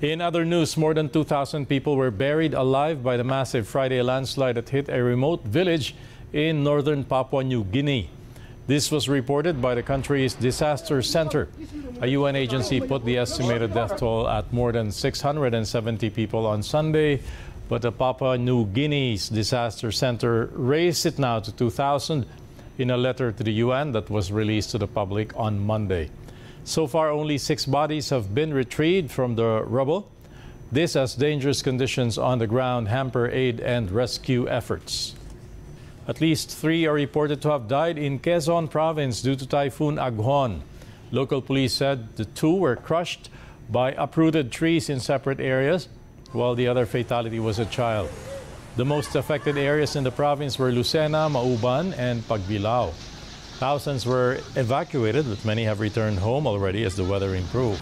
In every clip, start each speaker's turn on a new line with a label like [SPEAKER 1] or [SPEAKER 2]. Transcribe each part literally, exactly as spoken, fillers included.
[SPEAKER 1] In other news, more than two thousand people were buried alive by the massive Friday landslide that hit a remote village in northern Papua New Guinea. This was reported by the country's disaster center. A U N agency put the estimated death toll at more than six hundred seventy people on Sunday, but the Papua New Guinea's disaster center raised it now to two thousand in a letter to the U N that was released to the public on Monday. So far, only six bodies have been retrieved from the rubble. This as dangerous conditions on the ground hamper aid and rescue efforts. At least three are reported to have died in Quezon province due to Typhoon Aghon. Local police said the two were crushed by uprooted trees in separate areas, while the other fatality was a child. The most affected areas in the province were Lucena, Mauban, and Pagbilao. Thousands were evacuated, but many have returned home already as the weather improved.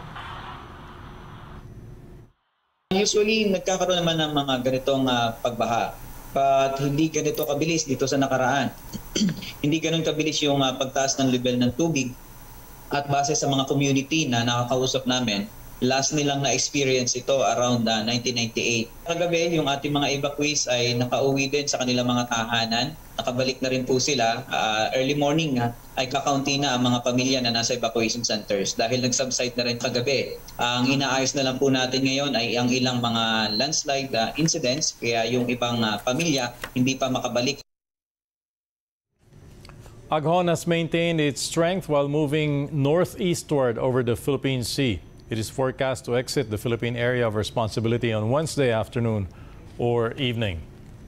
[SPEAKER 2] Usually, nagkakaroon naman ng mga ganitong uh, pagbaha. But hindi ganito kabilis dito sa nakaraan. Hindi ganun kabilis yung uh, pagtaas ng level ng tubig. At base sa mga community na nakakausap namin, last nilang na-experience ito around uh, nineteen ninety-eight. Kagabi, yung ating mga evacuees ay nakauwi din sa kanilang mga tahanan. Nakabalik na rin po sila. Uh, early morning uh, ay kakaunti na ang mga pamilya na nasa evacuation centers dahil nag-subside na rin kagabi. Uh, ang inaayos na lang po natin ngayon ay ang ilang mga landslide uh, incidents, kaya yung ibang uh, pamilya hindi pa makabalik.
[SPEAKER 1] Aghon has maintained its strength while moving northeastward over the Philippine Sea. It is forecast to exit the Philippine area of responsibility on Wednesday afternoon or evening.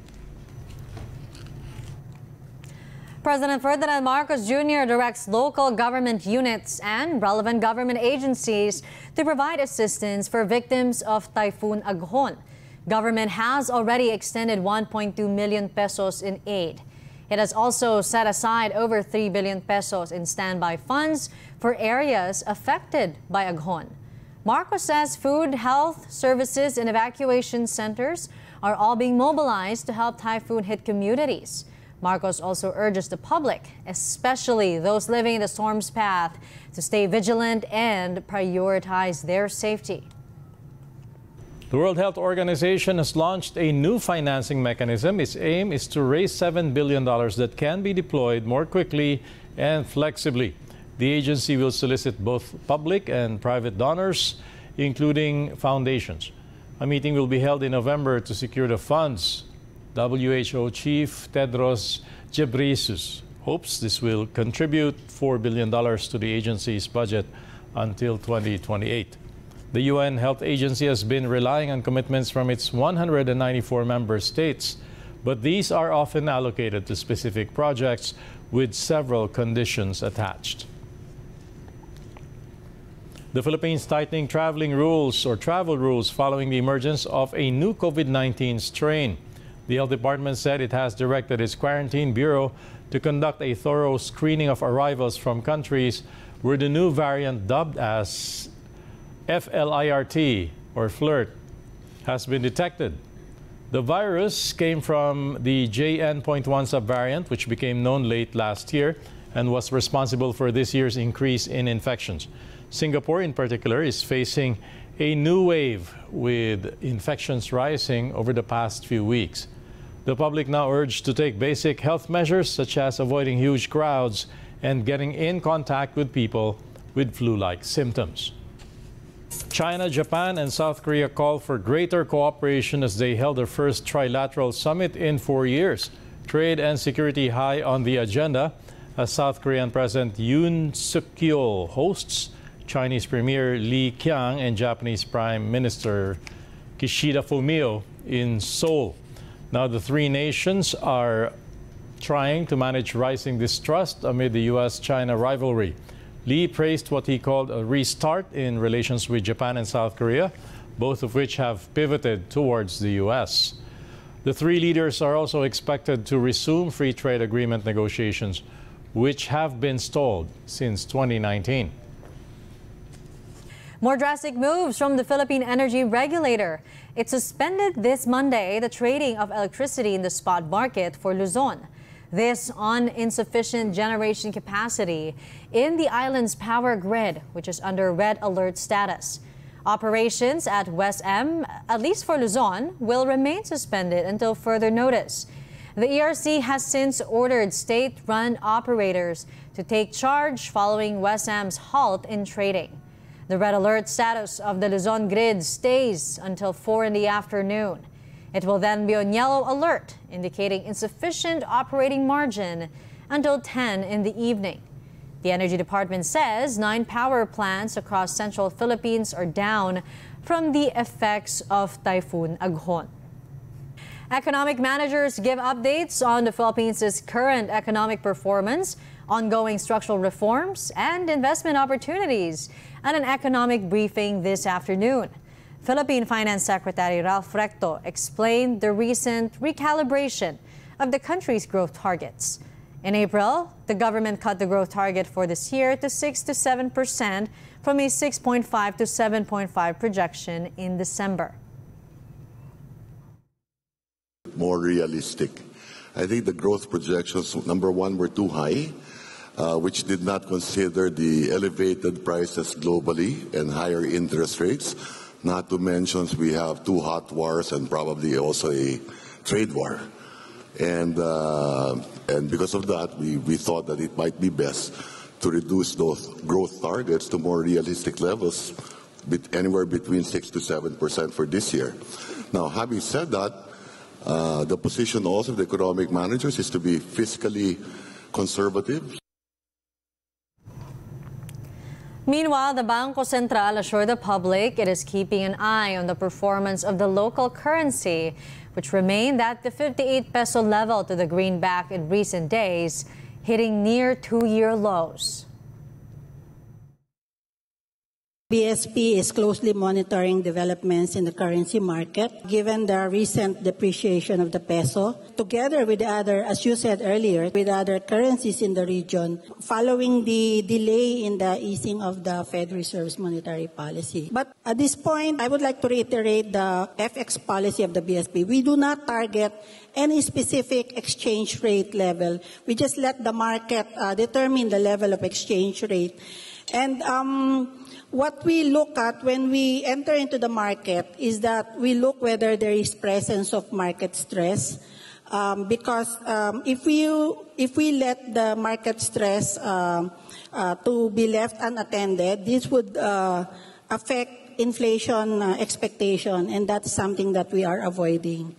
[SPEAKER 3] President Ferdinand Marcos Junior directs local government units and relevant government agencies to provide assistance for victims of Typhoon Aghon. Government has already extended one point two million pesos in aid. It has also set aside over three billion pesos in standby funds for areas affected by Aghon. Marcos says food, health, services, and evacuation centers are all being mobilized to help typhoon-hit communities. Marcos also urges the public, especially those living in the storm's path, to stay vigilant and prioritize their safety.
[SPEAKER 1] The World Health Organization has launched a new financing mechanism. Its aim is to raise seven billion dollars that can be deployed more quickly and flexibly. The agency will solicit both public and private donors, including foundations. A meeting will be held in November to secure the funds. W H O Chief Tedros Ghebreyesus hopes this will contribute four billion dollars to the agency's budget until twenty twenty-eight. The U N Health Agency has been relying on commitments from its one hundred ninety-four member states, but these are often allocated to specific projects with several conditions attached. The Philippines tightening traveling rules or travel rules following the emergence of a new COVID nineteen strain. The Health Department said it has directed its Quarantine Bureau to conduct a thorough screening of arrivals from countries where the new variant dubbed as FLIRT or FLIRT has been detected. The virus came from the J N point one subvariant, which became known late last year and was responsible for this year's increase in infections. Singapore, in particular, is facing a new wave with infections rising over the past few weeks. The public now urged to take basic health measures such as avoiding huge crowds and getting in contact with people with flu-like symptoms. China, Japan, and South Korea call for greater cooperation as they held their first trilateral summit in four years. Trade and security high on the agenda as South Korean President Yoon Suk-yeol hosts Chinese Premier Li Qiang and Japanese Prime Minister Kishida Fumio in Seoul. Now, the three nations are trying to manage rising distrust amid the U S China rivalry. Li praised what he called a restart in relations with Japan and South Korea, both of which have pivoted towards the U S. The three leaders are also expected to resume free trade agreement negotiations, which have been stalled since twenty nineteen.
[SPEAKER 3] More drastic moves from the Philippine Energy Regulator. It suspended this Monday the trading of electricity in the spot market for Luzon. This on insufficient generation capacity in the island's power grid, which is under red alert status. Operations at West M, at least for Luzon, will remain suspended until further notice. The E R C has since ordered state-run operators to take charge following West M's halt in trading. The red alert status of the Luzon grid stays until four in the afternoon. It will then be on yellow alert, indicating insufficient operating margin until ten in the evening. The Energy Department says nine power plants across central Philippines are down from the effects of Typhoon Aghon. Economic managers give updates on the Philippines' current economic performance, ongoing structural reforms, and investment opportunities at an economic briefing this afternoon. Philippine Finance Secretary Ralph Recto explained the recent recalibration of the country's growth targets. In April, the government cut the growth target for this year to six to seven percent from a six point five to seven point five projection in December.
[SPEAKER 4] More realistic. I think the growth projections, number one, were too high, uh, which did not consider the elevated prices globally and higher interest rates. Not to mention we have two hot wars and probably also a trade war. And, uh, and because of that, we, we thought that it might be best to reduce those growth targets to more realistic levels, anywhere between six to seven percent for this year. Now, having said that, uh, the position also of the economic managers is to be fiscally conservative.
[SPEAKER 3] Meanwhile, the Bangko Sentral assured the public it is keeping an eye on the performance of the local currency, which remained at the fifty-eight peso level to the greenback in recent days, hitting near two-year lows.
[SPEAKER 5] B S P is closely monitoring developments in the currency market, given the recent depreciation of the peso, together with other, as you said earlier, with other currencies in the region, following the delay in the easing of the Fed Reserve's monetary policy. But at this point, I would like to reiterate the F X policy of the B S P. We do not target any specific exchange rate level. We just let the market uh, determine the level of exchange rate. And um, what we look at when we enter into the market is that we look whether there is presence of market stress, um, because um, if we if we let the market stress uh, uh, to be left unattended, this would uh, affect inflation uh, expectation, and that's something that we are avoiding.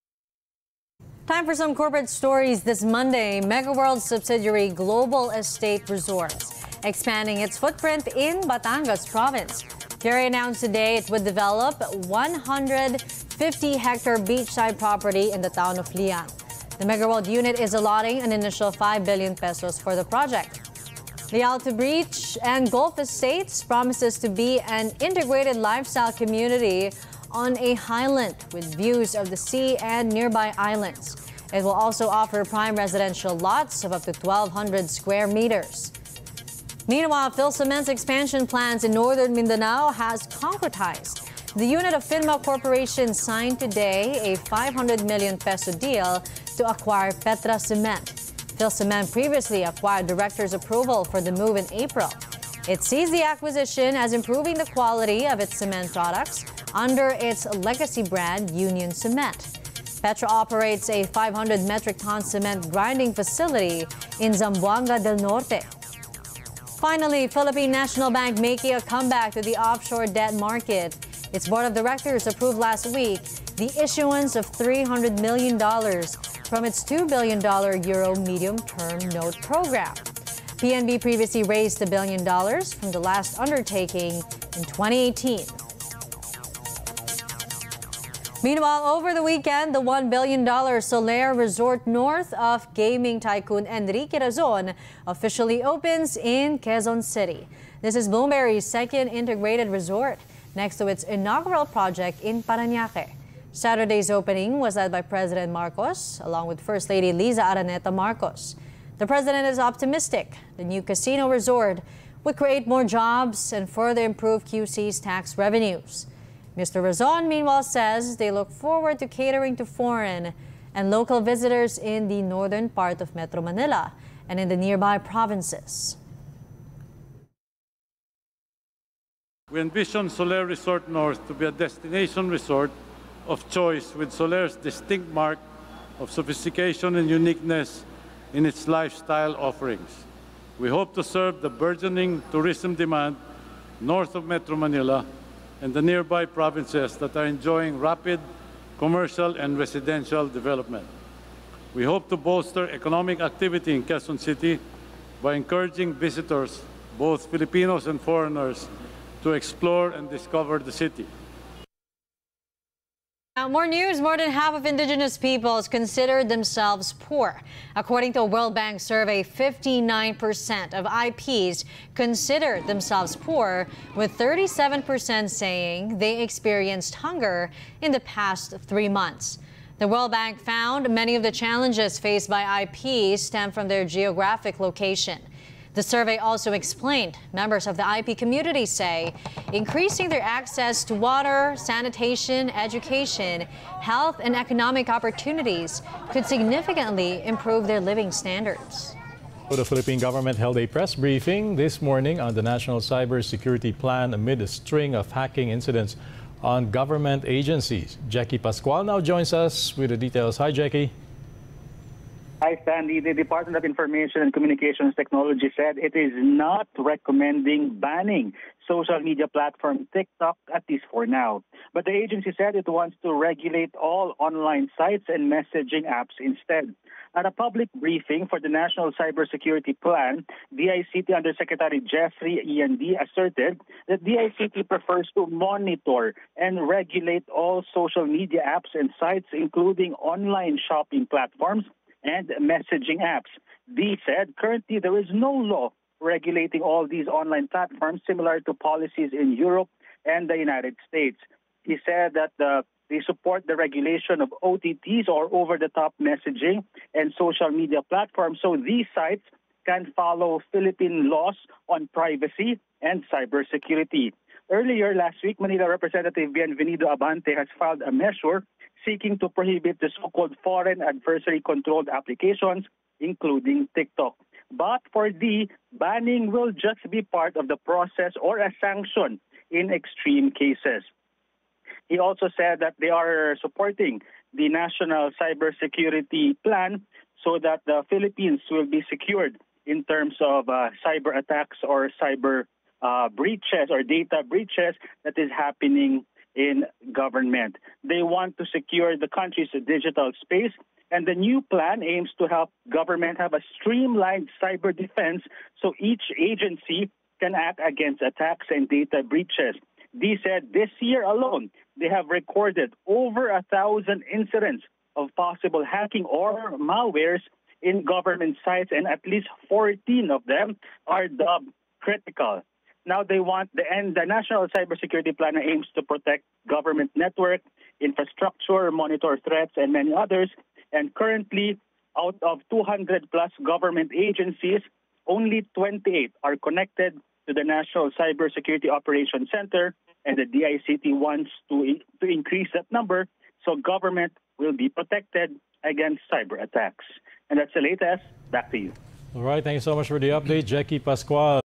[SPEAKER 3] Time for some corporate stories this Monday. MegaWorld subsidiary Global Estate Resorts expanding its footprint in Batangas province. Gary announced today it would develop one hundred fifty hectare beachside property in the town of Lian. The MegaWorld unit is allotting an initial five billion pesos for the project. The Alto Beach and Golf Estates promises to be an integrated lifestyle community on a highland with views of the sea and nearby islands. It will also offer prime residential lots of up to twelve hundred square meters. Meanwhile, PhilCement's expansion plans in northern Mindanao has concretized. The unit of Finma Corporation signed today a five hundred million peso deal to acquire Petra Cement. PhilCement previously acquired director's approval for the move in April. It sees the acquisition as improving the quality of its cement products under its legacy brand, Union Cement. Petra operates a five hundred metric ton cement grinding facility in Zamboanga del Norte. Finally, Philippine National Bank making a comeback to the offshore debt market. Its board of directors approved last week the issuance of three hundred million dollars from its two billion dollar Euro medium-term note program. P N B previously raised a billion dollars from the last undertaking in twenty eighteen. Meanwhile, over the weekend, the one billion dollar Solaire Resort north of gaming tycoon Enrique Razon officially opens in Quezon City. This is Bloomberry's second integrated resort, next to its inaugural project in Parañaque. Saturday's opening was led by President Marcos, along with First Lady Liza Araneta Marcos. The president is optimistic the new casino resort would create more jobs and further improve Q C's tax revenues. Mister Razon, meanwhile, says they look forward to catering to foreign and local visitors in the northern part of Metro Manila and in the nearby provinces.
[SPEAKER 6] we envision Soler Resort North to be a destination resort of choice with Soler's distinct mark of sophistication and uniqueness in its lifestyle offerings. We hope to serve the burgeoning tourism demand north of Metro Manila and the nearby provinces that are enjoying rapid commercial and residential development. We hope to bolster economic activity in Quezon City by encouraging visitors, both Filipinos and foreigners, to explore and discover the city.
[SPEAKER 3] Now, more news. More than half of indigenous peoples consider themselves poor. According to a World Bank survey, fifty-nine percent of I Ps consider themselves poor, with thirty-seven percent saying they experienced hunger in the past three months. The World Bank found many of the challenges faced by I Ps stem from their geographic location. The survey also explained members of the I P community say increasing their access to water, sanitation, education, health, and economic opportunities could significantly improve their living standards.
[SPEAKER 1] The Philippine government held a press briefing this morning on the National Cybersecurity Plan amid a string of hacking incidents on government agencies. Jackie Pascual now joins us with the details. Hi, Jackie.
[SPEAKER 7] Hi, Sandy. The Department of Information and Communications Technology said it is not recommending banning social media platform TikTok, at least for now. But the agency said it wants to regulate all online sites and messaging apps instead. At a public briefing for the National Cybersecurity Plan, D I C T Undersecretary Jeffrey Ian D asserted that D I C T prefers to monitor and regulate all social media apps and sites, including online shopping platforms and messaging apps. D said currently there is no law regulating all these online platforms, similar to policies in Europe and the United States. He said that the They support the regulation of O T Ts, or over-the-top messaging, and social media platforms, so these sites can follow Philippine laws on privacy and cybersecurity. Earlier last week, Manila Representative Bienvenido Abante has filed a measure seeking to prohibit the so-called foreign adversary-controlled applications, including TikTok. But for D, banning will just be part of the process or a sanction in extreme cases. He also said that they are supporting the National Cybersecurity Plan so that the Philippines will be secured in terms of uh, cyber attacks or cyber uh, breaches or data breaches that is happening in government. They want to secure the country's digital space, and the new plan aims to help government have a streamlined cyber defense so each agency can act against attacks and data breaches. They said this year alone, they have recorded over a thousand incidents of possible hacking or malwares in government sites, and at least fourteen of them are dubbed critical. Now they want the and the National Cybersecurity Plan aims to protect government network, infrastructure, monitor threats, and many others. And currently, out of two hundred plus government agencies, only twenty-eight are connected to the National Cybersecurity Operations Center, and the D I C T wants to, to increase that number so government will be protected against cyber attacks. And that's the latest. Back to you.
[SPEAKER 1] All right. Thank you so much for the update, Jackie Pascual.